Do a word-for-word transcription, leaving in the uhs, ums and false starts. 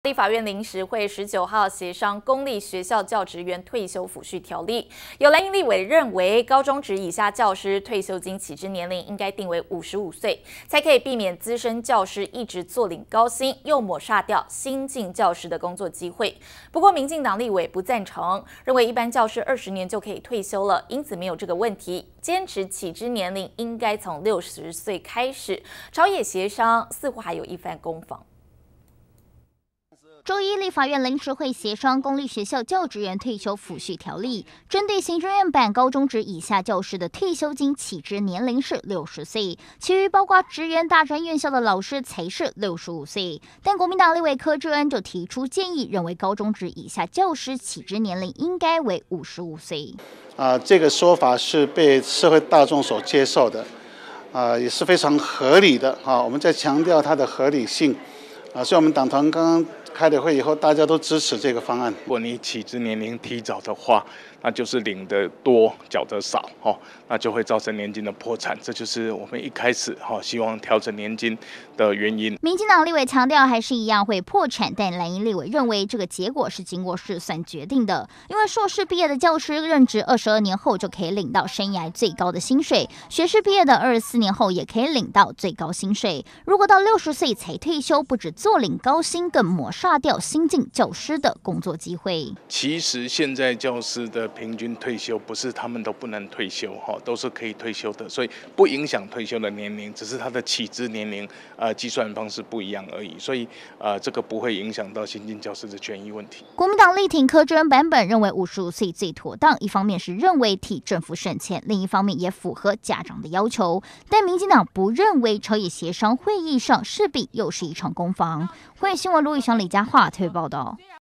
立法院临时会十九号协商公立学校教职员退休抚恤条例，有蓝营立委认为，高中职以下教师退休金起支年龄应该定为五十五岁，才可以避免资深教师一直坐领高薪，又抹煞掉新进教师的工作机会。不过，民进党立委不赞成，认为一般教师二十年就可以退休了，因此没有这个问题，坚持起支年龄应该从六十岁开始。朝野协商似乎还有一番攻防。 周一，立法院临时会协商公立学校教职员退休抚恤条例，针对行政院版高中职以下教师的退休金起支年龄是六十岁，其余包括职员大专院校的老师才是六十五岁。但国民党立委柯志恩就提出建议，认为高中职以下教师起支年龄应该为五十五岁。 啊、呃，这个说法是被社会大众所接受的，啊、呃，也是非常合理的啊。我们在强调它的合理性，啊，所以我们党团刚刚 开了会以后，大家都支持这个方案。 如果你起支年龄提早的话，那就是领得多，缴得少，哦，那就会造成年金的破产。这就是我们一开始哈希望调整年金的原因。 民进党立委强调，还是一样会破产，但蓝营立委认为这个结果是经过试算决定的，因为硕士毕业的教师任职二十二年后就可以领到生涯最高的薪水，学士毕业的二十四年后也可以领到最高薪水。如果到六十岁才退休，不止坐领高薪，更抹杀掉新进教师的工作机会。 其实现在教师的平均退休不是他们都不能退休哈，都是可以退休的，所以不影响退休的年龄，只是他的起支年龄呃计算方式不一样而已，所以呃这个不会影响到新进教师的权益问题。 国民党力挺柯志恩版本，认为五十五岁最妥当，一方面是认为替政府省钱，另一方面也符合家长的要求。但民进党不认为朝野协商会议上势必又是一场攻防。欢迎新闻卢宇翔、李佳桦特别报道。